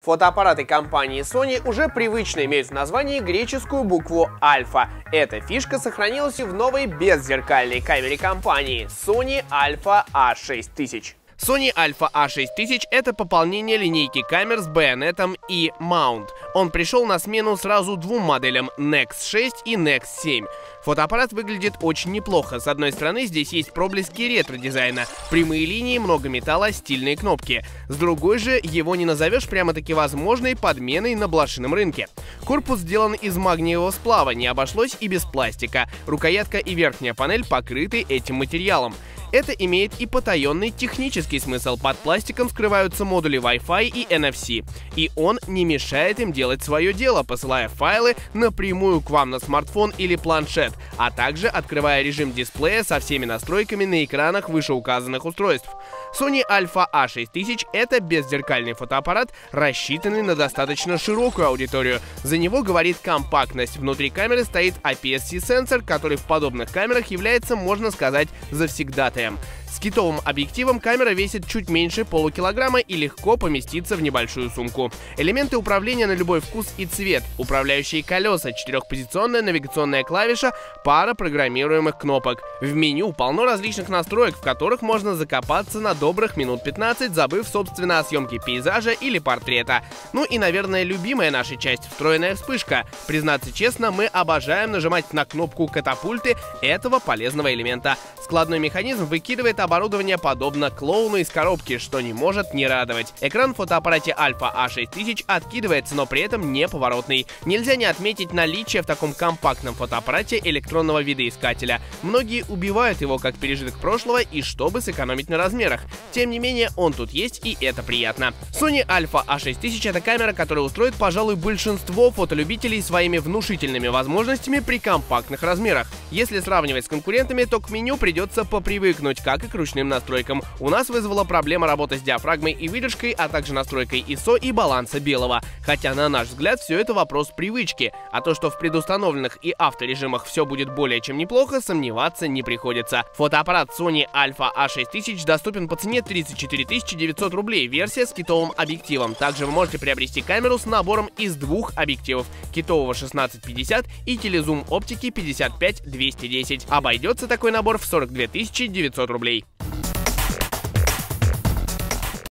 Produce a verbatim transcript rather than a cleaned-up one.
Фотоаппараты компании Sony уже привычно имеют в названии греческую букву Alpha. Эта фишка сохранилась и в новой беззеркальной камере компании Sony Alpha A шесть тысяч. Sony Alpha A шесть тысяч — это пополнение линейки камер с байонетом и Mount. Он пришел на смену сразу двум моделям Nex шесть и Nex семь. Фотоаппарат выглядит очень неплохо. С одной стороны, здесь есть проблески ретро-дизайна, прямые линии, много металла, стильные кнопки. С другой же, его не назовешь прямо-таки возможной подменой на блошином рынке. Корпус сделан из магниевого сплава, не обошлось и без пластика. Рукоятка и верхняя панель покрыты этим материалом. Это имеет и потаенный технический смысл. Под пластиком скрываются модули Wi-Fi и эн эф си. И он не мешает им делать свое дело, посылая файлы напрямую к вам на смартфон или планшет, а также открывая режим дисплея со всеми настройками на экранах вышеуказанных устройств. Sony Alpha A шесть тысяч — это беззеркальный фотоаппарат, рассчитанный на достаточно широкую аудиторию. За него говорит компактность. Внутри камеры стоит эй пи эс си-сенсор, который в подобных камерах является, можно сказать, завсегдатаем. С китовым объективом камера весит чуть меньше полукилограмма и легко поместится в небольшую сумку. Элементы управления на любой вкус и цвет, управляющие колеса, четырехпозиционная навигационная клавиша, пара программируемых кнопок. В меню полно различных настроек, в которых можно закопаться на добрых минут пятнадцать, забыв, собственно, о съемке пейзажа или портрета. Ну и, наверное, любимая наша часть — встроенная вспышка. Признаться честно, мы обожаем нажимать на кнопку катапульты этого полезного элемента. Складной механизм выкидывает оборудование подобно клоуну из коробки, что не может не радовать. Экран в фотоаппарате Alpha A шесть тысяч откидывается, но при этом не поворотный. Нельзя не отметить наличие в таком компактном фотоаппарате электронного видоискателя. Многие убивают его как пережиток прошлого и чтобы сэкономить на размерах. Тем не менее, он тут есть, и это приятно. Sony Alpha A шесть тысяч — это камера, которая устроит, пожалуй, большинство фотолюбителей своими внушительными возможностями при компактных размерах. Если сравнивать с конкурентами, то к меню придется попривыкнуть, как и к ручным настройкам. У нас вызвала проблема работа с диафрагмой и выдержкой, а также настройкой ай эс о и баланса белого. Хотя, на наш взгляд, все это вопрос привычки. А то, что в предустановленных и авторежимах все будет более чем неплохо, сомневаться не приходится. Фотоаппарат Sony Alpha A шесть тысяч доступен по цене тридцать четыре тысячи девятьсот рублей, версия с китовым объективом. Также вы можете приобрести камеру с набором из двух объективов — китового шестнадцать пятьдесят и телезум оптики пятьдесят пять двести десять. Обойдется такой набор в сорок две тысячи девятьсот рублей.